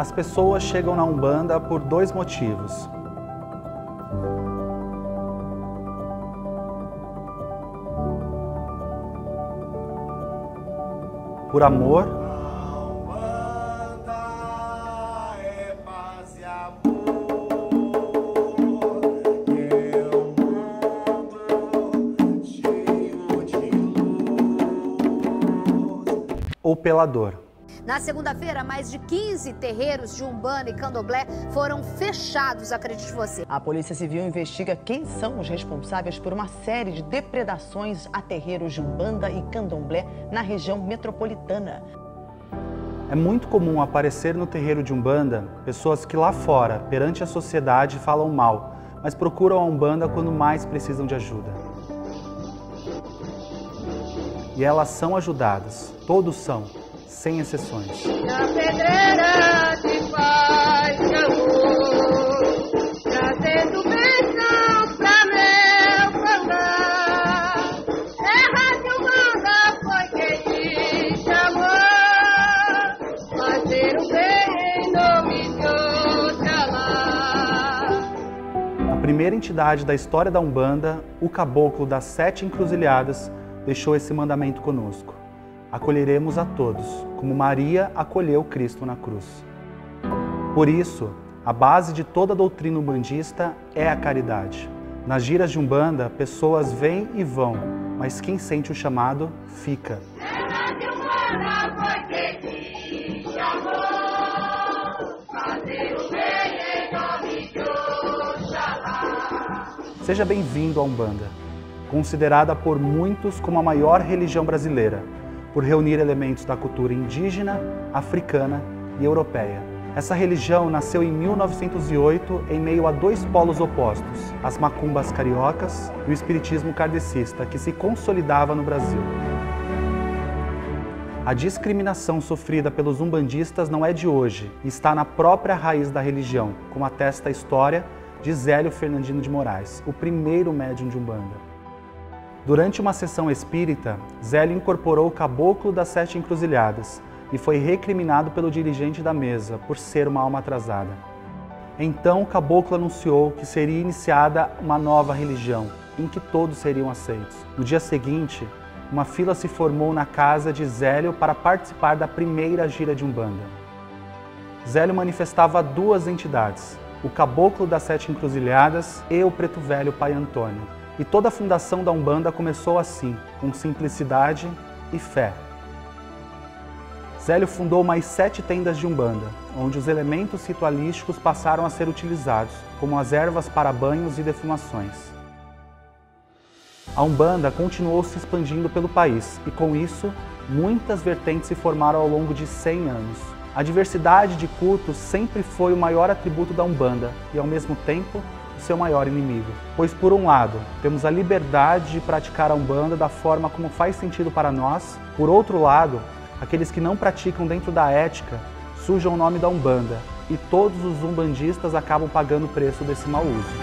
As pessoas chegam na Umbanda por dois motivos. Por amor ou pela dor. Na segunda-feira, mais de 15 terreiros de Umbanda e Candomblé foram fechados, acredite você. A Polícia Civil investiga quem são os responsáveis por uma série de depredações a terreiros de Umbanda e Candomblé na região metropolitana. É muito comum aparecer no terreiro de Umbanda pessoas que lá fora, perante a sociedade, falam mal, mas procuram a Umbanda quando mais precisam de ajuda. E elas são ajudadas, todos são, sem exceções. Na pedreira se faz amor, trazendo bênção pra meu cantar. Terra de Umbanda foi quem te chamou, fazer o bem em nome de Oxalá. A primeira entidade da história da Umbanda, o Caboclo das 7 Encruzilhadas, deixou esse mandamento conosco. Acolheremos a todos, como Maria acolheu Cristo na cruz. Por isso, a base de toda a doutrina umbandista é a caridade. Nas giras de Umbanda, pessoas vêm e vão, mas quem sente o chamado, fica. Terra de Umbanda foi quem te chamou, fazer o bem em nome de Oxalá. Seja bem-vindo à Umbanda, considerada por muitos como a maior religião brasileira, por reunir elementos da cultura indígena, africana e europeia. Essa religião nasceu em 1908 em meio a dois polos opostos, as macumbas cariocas e o espiritismo kardecista, que se consolidava no Brasil. A discriminação sofrida pelos umbandistas não é de hoje e está na própria raiz da religião, como atesta a história de Zélio Fernandino de Moraes, o primeiro médium de Umbanda. Durante uma sessão espírita, Zélio incorporou o Caboclo das 7 Encruzilhadas e foi recriminado pelo dirigente da mesa por ser uma alma atrasada. Então o Caboclo anunciou que seria iniciada uma nova religião, em que todos seriam aceitos. No dia seguinte, uma fila se formou na casa de Zélio para participar da primeira gira de Umbanda. Zélio manifestava duas entidades, o Caboclo das 7 Encruzilhadas e o Preto Velho Pai Antônio. E toda a fundação da Umbanda começou assim, com simplicidade e fé. Zélio fundou mais 7 tendas de Umbanda, onde os elementos ritualísticos passaram a ser utilizados, como as ervas para banhos e defumações. A Umbanda continuou se expandindo pelo país e, com isso, muitas vertentes se formaram ao longo de 100 anos. A diversidade de cultos sempre foi o maior atributo da Umbanda e, ao mesmo tempo, seu maior inimigo. Pois, por um lado, temos a liberdade de praticar a Umbanda da forma como faz sentido para nós, por outro lado, aqueles que não praticam dentro da ética sujam o nome da Umbanda e todos os umbandistas acabam pagando o preço desse mau uso.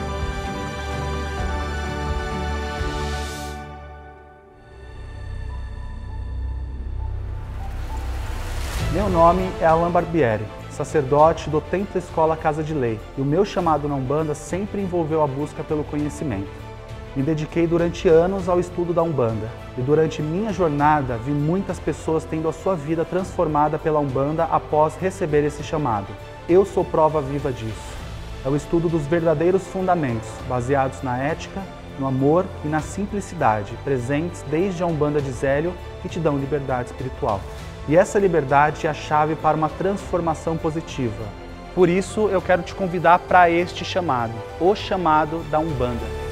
Meu nome é Alain Barbieri, sacerdote do Templo Escola Casa de Lei, e o meu chamado na Umbanda sempre envolveu a busca pelo conhecimento. Me dediquei durante anos ao estudo da Umbanda, e durante minha jornada vi muitas pessoas tendo a sua vida transformada pela Umbanda após receber esse chamado. Eu sou prova viva disso. É o estudo dos verdadeiros fundamentos, baseados na ética, no amor e na simplicidade, presentes desde a Umbanda de Zélio, que te dão liberdade espiritual. E essa liberdade é a chave para uma transformação positiva. Por isso, eu quero te convidar para este chamado, o chamado da Umbanda.